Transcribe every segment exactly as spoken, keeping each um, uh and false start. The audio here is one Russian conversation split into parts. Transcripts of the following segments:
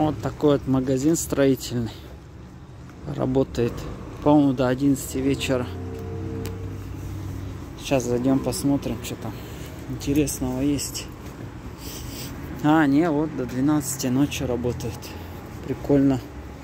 Вот такой вот магазин строительный. Работает, по-моему, до одиннадцати вечера. Сейчас зайдем, посмотрим, что там интересного есть. А, не, вот до двенадцати ночи работает. Прикольно.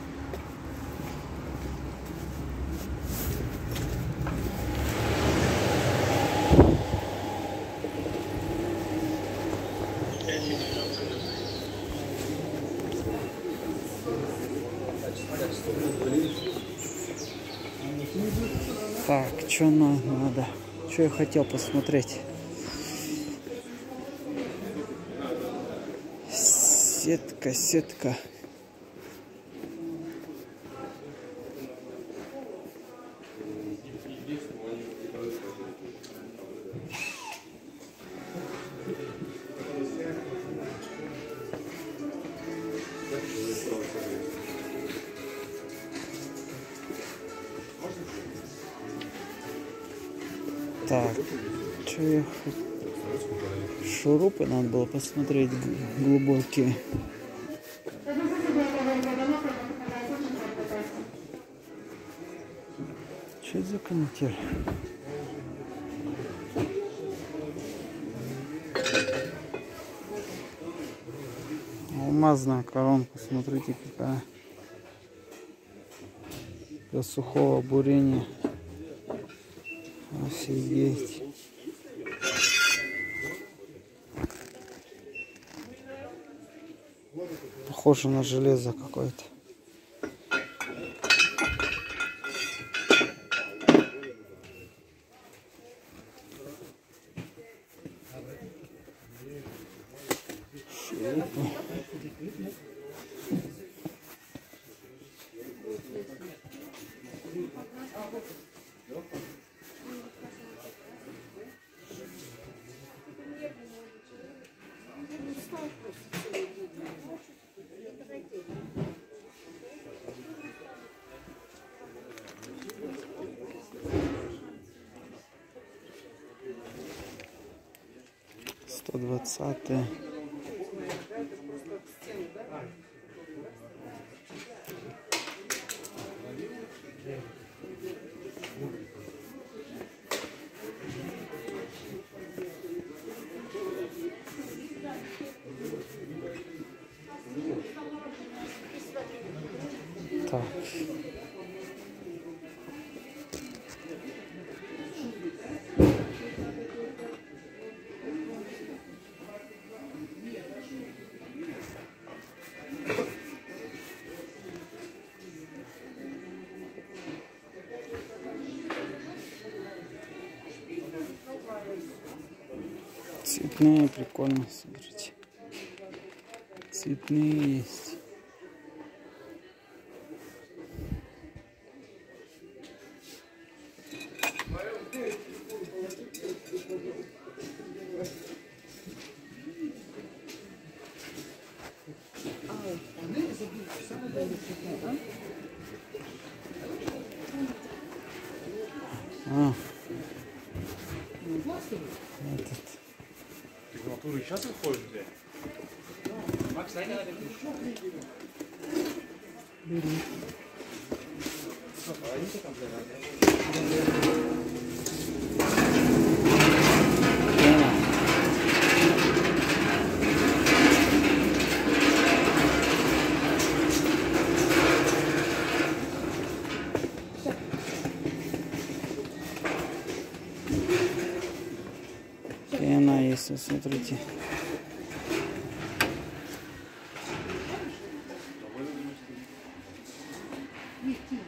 Так, что надо? Что я хотел посмотреть? Сетка, сетка. Так, что я хотел? Шурупы надо было посмотреть глубокие. Что это за канитель? Алмазная коронка, смотрите какая. Для сухого бурения. Офигеть. Похоже на железо какое-то. сто двадцатые. Так. Цветные, прикольно, смотрите. Цветные есть. А. Этот. Температуры сейчас выходит, блядь. Макс, дай надо. Бери. Пена есть, смотрите. Thank you.